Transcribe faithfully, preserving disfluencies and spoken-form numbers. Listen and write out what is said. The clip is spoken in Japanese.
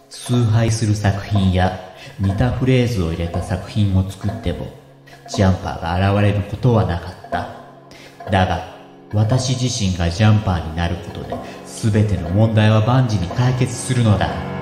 崇拝する作品や似たフレーズを入れた作品を作ってもジャンパーが現れることはなかった。だが私自身がジャンパーになることで全ての問題は万事に解決するのだ。